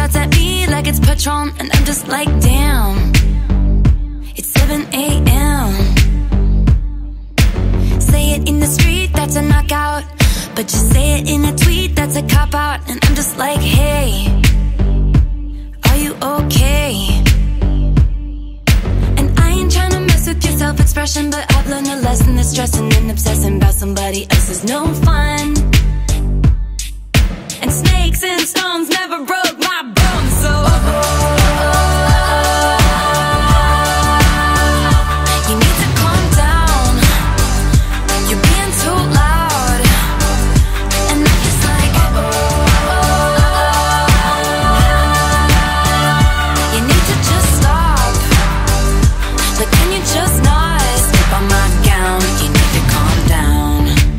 shots at me like it's Patron, and I'm just like, damn, it's 7 a.m. Say it in the street, that's a knockout, but just say it in a tweet, that's a cop-out. And I'm just like, hey, are you okay? And I ain't tryna mess with your self-expression, but I've learned a lesson that stressing and obsessing about somebody else is no fun. And snakes and stones never broke my bones, so you need to calm down. You're being too loud, and I'm just like, you need to just stop. But can you just not step on my gown? You need to calm down.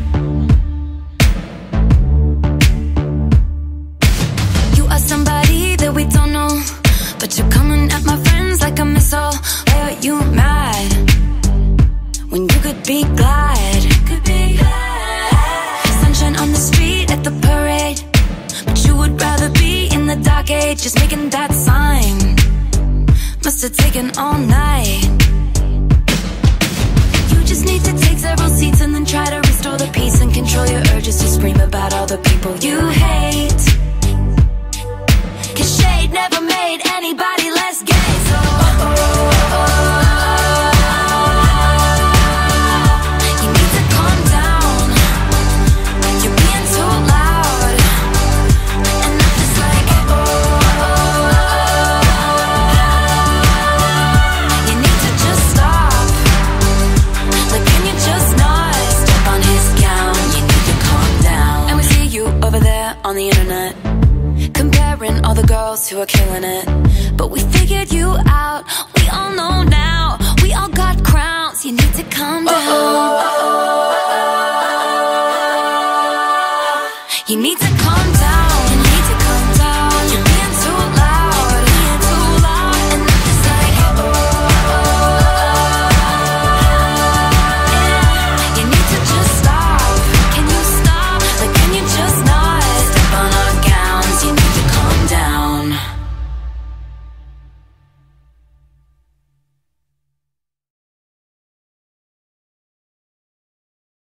You are somebody that we don't know, but you're coming at my friends like a missile. Why are you mad when you could be glad? Sunshine on the street at the parade, but you would rather be in the dark age, just making that sign. Must have taken all night. You just need to take several seats and then try to restore the peace and control your urges to scream about all the people you hate. 'Cause shade never made anybody less gay, so you need to calm down. You're being too loud, and I'm just like, you need to just stop. Like, can you just not step on his gown? You need to calm down. And we see you over there on the internet, comparing all the girls who are killing it. But we figured you out, we all know now. We all got crowns, you need to calm down. You need to calm down.